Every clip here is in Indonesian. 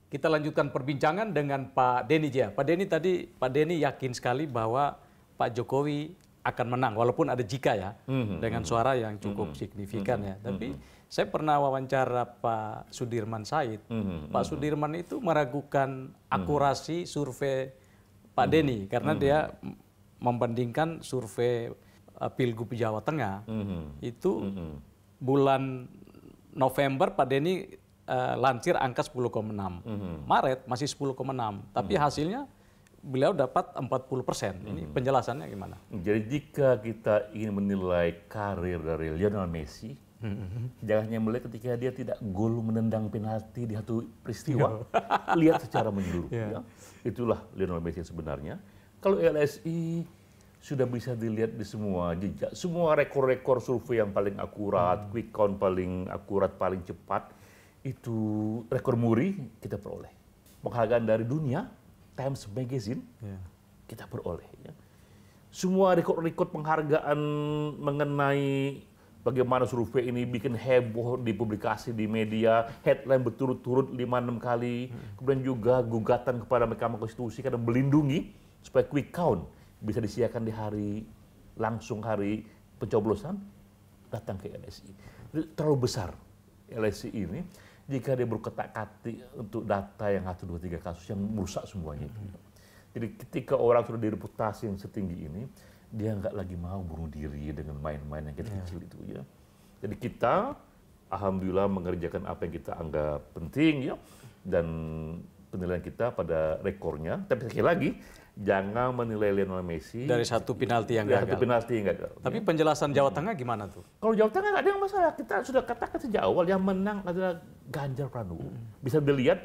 kita lanjutkan perbincangan dengan Pak Denny Jaya. Pak Denny tadi, Pak Denny yakin sekali bahwa Pak Jokowi akan menang, walaupun ada jika ya, dengan suara yang cukup signifikan ya. Tapi saya pernah wawancara Pak Sudirman Said. Pak Sudirman itu meragukan akurasi survei Pak Denny, karena dia membandingkan survei Pilgub Jawa Tengah. Itu bulan November Pak Denny lansir angka 10,6. Maret masih 10,6. Tapi hasilnya beliau dapat 40%. Ini penjelasannya gimana? Jadi jika kita ingin menilai karir dari Lionel Messi, jangan hanya melihat ketika dia tidak gol menendang penalti di satu peristiwa. Lihat secara menyeluruh. Ya. Itulah Lionel Messi sebenarnya. Kalau LSI sudah bisa dilihat di semua jejak, semua rekor-rekor survei yang paling akurat, quick count paling akurat, paling cepat, itu rekor muri kita peroleh. Penghargaan dari dunia, Times Magazine, kita peroleh. Ya. Semua rekor-rekor penghargaan mengenai bagaimana survei ini bikin heboh di publikasi di media, headline berturut-turut 5-6 kali, kemudian juga gugatan kepada Mahkamah Konstitusi karena melindungi supaya quick count bisa disiarkan di langsung hari pencoblosan, datang ke LSI. Terlalu besar LSI ini, jika dia berketak-katik untuk data yang 1, 2, 3 kasus yang merusak semuanya. Jadi ketika orang sudah direputasi yang setinggi ini, dia nggak lagi mau bunuh diri dengan main-main yang kecil-kecil itu. Ya. Jadi kita, alhamdulillah mengerjakan apa yang kita anggap penting, ya, dan penilaian kita pada rekornya. Tapi sekali lagi, jangan menilai Lionel Messi dari satu penalti yang gagal. Tapi penjelasan Jawa Tengah gimana tuh? Kalau Jawa Tengah nggak ada yang masalah. Kita sudah katakan sejak awal yang menang adalah Ganjar Pranowo. Bisa dilihat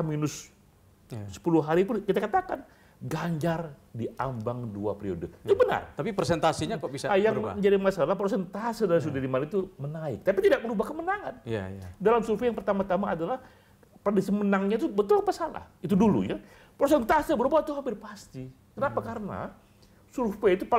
H-10 hari pun kita katakan Ganjar di ambang 2 periode. Itu benar. Tapi presentasinya kok bisa Yang berubah? menjadi masalah persentase dari Sudirman itu menaik. Tapi tidak merubah kemenangan. Dalam survei yang pertama-tama adalah prediksi menangnya itu betul apa salah? Itu dulu ya. Persentase berubah itu hampir pasti. Kenapa? Karena survei itu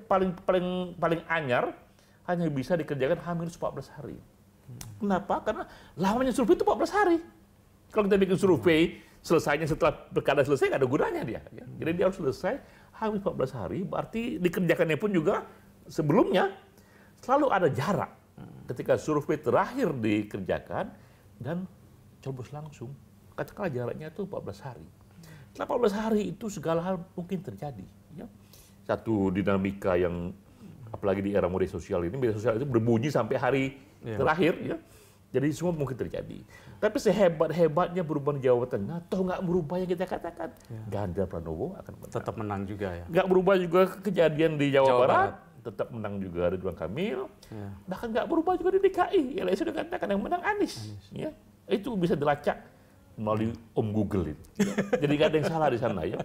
paling anyar hanya bisa dikerjakan H-14 hari. Kenapa? Karena lamanya survei itu 14 hari. Kalau kita bikin survei selesainya setelah pilkada selesai, nggak ada gunanya dia. Ya. Jadi dia harus selesai H-14 hari, berarti dikerjakannya pun juga sebelumnya selalu ada jarak ketika survei terakhir dikerjakan dan coblos langsung. Katakanlah jaraknya itu 14 hari. Setelah 14 hari itu segala hal mungkin terjadi. Ya. Satu dinamika yang, apalagi di era media sosial ini, media sosial itu berbunyi sampai hari terakhir. Ya. Jadi semua mungkin terjadi. Tapi sehebat-hebatnya perubahan Jawa Tengah, toh nggak merubah yang kita katakan. Ganjar Pranowo akan menang. Tetap menang juga ya? Nggak berubah juga kejadian di Jawa Barat. Tetap menang juga Ridwan Kamil. Bahkan nggak berubah juga di DKI. Ya, sudah katakan yang menang Anies. Ya. Itu bisa dilacak melalui Om Google itu. Jadi nggak ada yang salah di sana ya.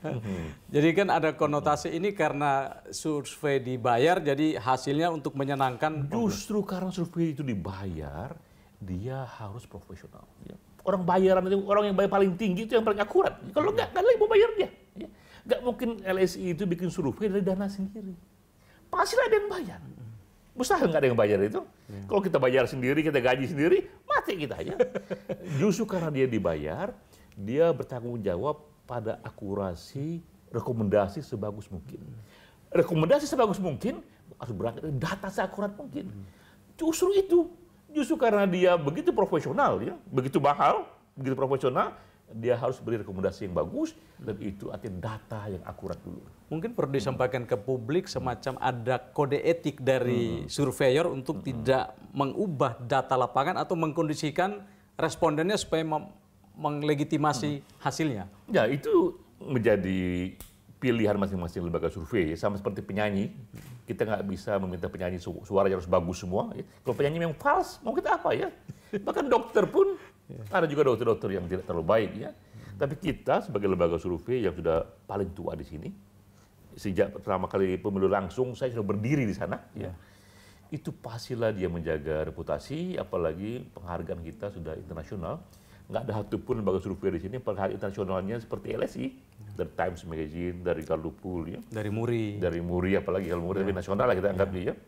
Jadi kan ada konotasi ini karena survei dibayar, jadi hasilnya untuk menyenangkan. Justru karena survei itu dibayar, dia harus profesional. Ya. Orang bayaran itu, orang yang bayar paling tinggi itu yang paling akurat. Kalau nggak lagi mau bayar dia. Ya. Nggak mungkin LSI itu bikin survei dari dana sendiri. Pasti ada yang bayar. Mustahil nggak ada yang bayar itu. Kalau kita bayar sendiri, kita gaji sendiri, mati kita aja. Justru karena dia dibayar, dia bertanggung jawab pada akurasi rekomendasi sebagus mungkin. Rekomendasi sebagus mungkin harus berangkat dari data seakurat mungkin. Justru itu. Justru karena dia begitu profesional, ya, begitu mahal, begitu profesional, dia harus beri rekomendasi yang bagus, dan itu artinya data yang akurat dulu. Mungkin perlu disampaikan ke publik semacam ada kode etik dari surveyor untuk tidak mengubah data lapangan atau mengkondisikan respondennya supaya melegitimasi hasilnya. Ya, itu menjadi pilihan masing-masing lembaga survei, sama seperti penyanyi. Kita nggak bisa meminta penyanyi suaranya harus bagus semua. Ya. Kalau penyanyi yang false, mau kita apa ya? Bahkan dokter pun, ada juga dokter-dokter yang tidak terlalu baik ya. Tapi kita sebagai lembaga survei yang sudah paling tua di sini, sejak pertama kali pemilu langsung, saya sudah berdiri di sana. Ya. Itu pastilah dia menjaga reputasi, apalagi penghargaan kita sudah internasional. Nggak ada satupun lembaga survei di sini penghargaan internasionalnya seperti LSI, dari Times Magazine, dari Gallup-Poll, ya. Dari Muri, apalagi kalau Muri lebih nasional lah kita anggap dia.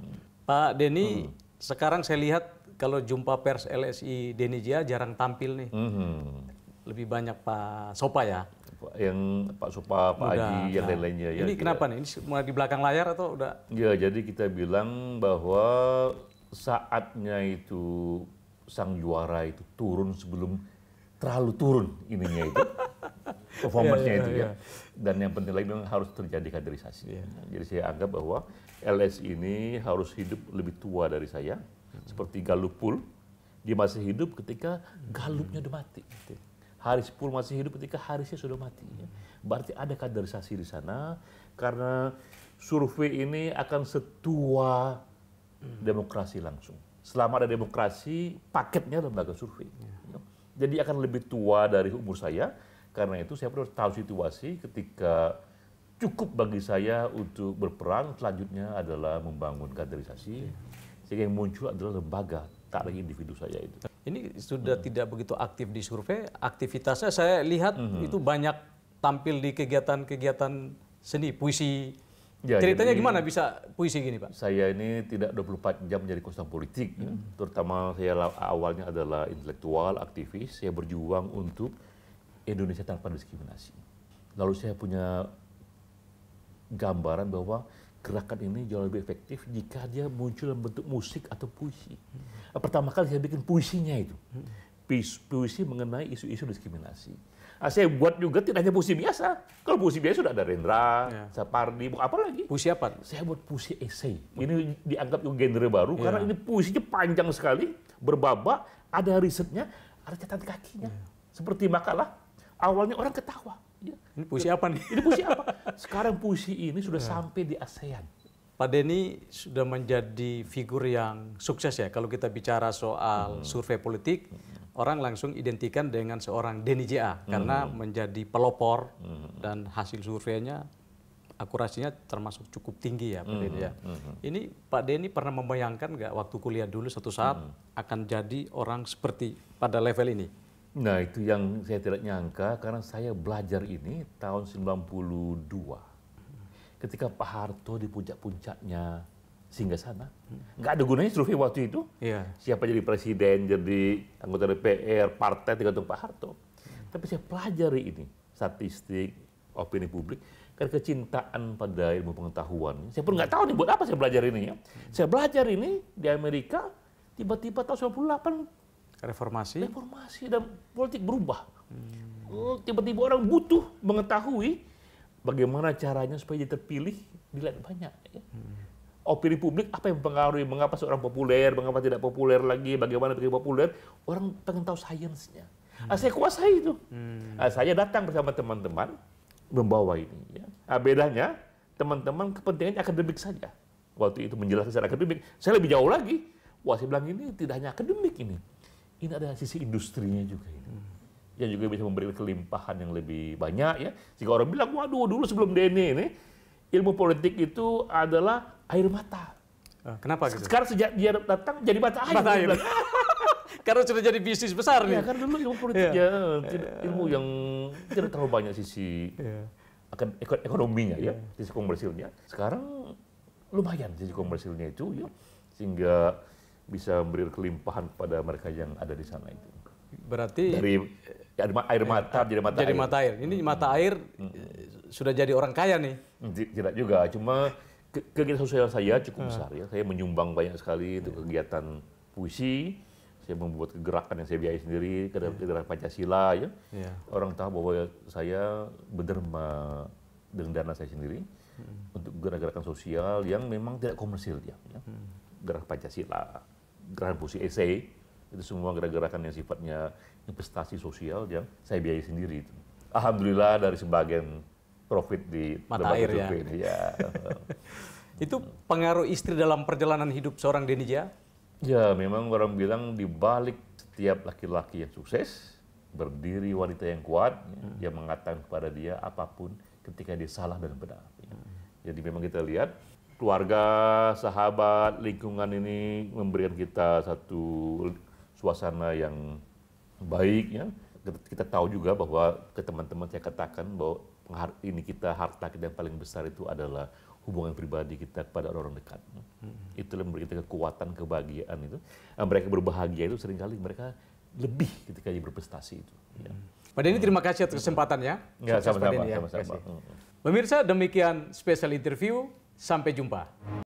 Pak Denny, sekarang saya lihat kalau jumpa pers LSI Denny Jaya jarang tampil nih. lebih banyak Pak Sopa ya. Yang Pak Sopa, Pak Muda, Haji, yang lain-lainnya. Ya, ini kenapa nih? Ini mulai di belakang layar atau udah? Ya, jadi kita bilang bahwa saatnya itu sang juara itu turun sebelum terlalu turun ininya itu, performance-nya itu ya. Dan yang penting lagi memang harus terjadi kaderisasi. Jadi saya anggap bahwa LS ini harus hidup lebih tua dari saya, seperti Galupul. Dia masih hidup ketika Galupnya udah mati. Harisipul masih hidup ketika Harisnya sudah mati. Berarti ada kaderisasi di sana, karena survei ini akan setua demokrasi langsung. Selama ada demokrasi, paketnya lembaga survei. Jadi akan lebih tua dari umur saya, karena itu saya perlu tahu situasi ketika cukup bagi saya untuk berperan, selanjutnya adalah membangun kaderisasi, sehingga yang muncul adalah lembaga, tak lagi individu saya itu. Ini sudah tidak begitu aktif di survei, aktivitasnya saya lihat itu banyak tampil di kegiatan-kegiatan seni, puisi. Ya, ceritanya jadi, gimana bisa puisi gini, Pak? Saya ini tidak 24 jam menjadi konsultan politik, terutama saya awalnya adalah intelektual, aktivis, saya berjuang untuk Indonesia tanpa diskriminasi. Lalu saya punya gambaran bahwa gerakan ini jauh lebih efektif jika dia muncul dalam bentuk musik atau puisi. Pertama kali saya bikin puisinya itu. Puisi mengenai isu-isu diskriminasi. Saya buat juga tidak hanya puisi biasa. Kalau puisi biasa sudah ada Rendra, Sapardi, apa lagi? Puisi apa? Saya buat puisi esai. Ini dianggap juga genre baru karena ini puisinya panjang sekali, berbabak, ada risetnya, ada catatan kakinya. Seperti makalah, awalnya orang ketawa. Ini puisi apa nih? Ini puisi apa? Sekarang puisi ini sudah sampai di ASEAN. Pak Denny sudah menjadi figur yang sukses ya. Kalau kita bicara soal survei politik, orang langsung identikan dengan seorang Denny J.A. karena menjadi pelopor dan hasil surveinya akurasinya termasuk cukup tinggi ya Pak Denny ya. Ini Pak Denny pernah membayangkan nggak waktu kuliah dulu suatu saat akan jadi orang seperti pada level ini? Nah, itu yang saya tidak nyangka karena saya belajar ini tahun 92. Ketika Pak Harto di puncak-puncaknya Singgasana. Nggak ada gunanya survei waktu itu. Siapa jadi presiden, jadi anggota DPR, partai tergantung Pak Harto. Tapi saya pelajari ini, statistik, opini publik, karena kecintaan pada ilmu pengetahuan. Saya pun nggak tahu nih buat apa saya belajar ini ya. Saya belajar ini di Amerika, tiba-tiba tahun 98 reformasi dan politik berubah. Tiba-tiba orang butuh mengetahui bagaimana caranya supaya dia terpilih, dilihat banyak. Ya. Opini publik apa yang mempengaruhi, mengapa seorang populer, mengapa tidak populer lagi, bagaimana menjadi populer, orang pengen tahu sainsnya. Saya kuasai itu. Saya datang bersama teman-teman membawa ini. Ya. Bedanya teman-teman kepentingan akademik saja. Waktu itu menjelaskan secara akademik, saya lebih jauh lagi. Wah, saya bilang ini tidak hanya akademik ini. Ini ada sisi industrinya juga ini. Yang juga bisa memberikan kelimpahan yang lebih banyak ya. Jika orang bilang, waduh dulu sebelum Denny ini, ilmu politik itu adalah air mata. Kenapa gitu? Sekarang sejak dia datang jadi mata air. Mata air. Karena sudah jadi bisnis besar nih. Ya, karena dulu ilmu politiknya ilmu yang tidak terlalu banyak sisi ekonominya ya, sisi komersilnya. Sekarang lumayan sisi komersilnya itu ya, sehingga bisa memberi kelimpahan kepada mereka yang ada di sana itu. Berarti dari air mata jadi mata air. Mata air. Ini mata air sudah jadi orang kaya nih. Tidak juga, cuma kegiatan sosial saya cukup besar ya. Saya menyumbang banyak sekali untuk kegiatan puisi. Saya membuat gerakan yang saya biayai sendiri, gerakan Pancasila ya. Orang tahu bahwa saya berderma dengan dana saya sendiri untuk gerakan sosial yang memang tidak komersil ya. Gerakan Pancasila, gerakan puisi esai, itu semua gerakan yang sifatnya investasi sosial yang saya biayai sendiri itu. Alhamdulillah dari sebagian profit di mata air ya. Ini, ya. Itu pengaruh istri dalam perjalanan hidup seorang Denny J.A.? Ya, memang orang bilang di balik setiap laki-laki yang sukses berdiri wanita yang kuat yang mengatakan kepada dia apapun ketika dia salah dan benar. Jadi memang kita lihat keluarga, sahabat, lingkungan ini memberikan kita satu suasana yang baik ya. Kita tahu juga bahwa ke teman-teman saya katakan bahwa ini kita harta kita yang paling besar itu adalah hubungan pribadi kita kepada orang-orang dekat. Itulah memberi kita kekuatan, kebahagiaan itu. Mereka berbahagia itu seringkali mereka lebih ketika dia berprestasi itu. Ya. Pak Denny, terima kasih atas kesempatannya. Ya, Sukses, Pak sama-sama. Denny, ya. Sama-sama. Pemirsa, demikian special interview. Sampai jumpa.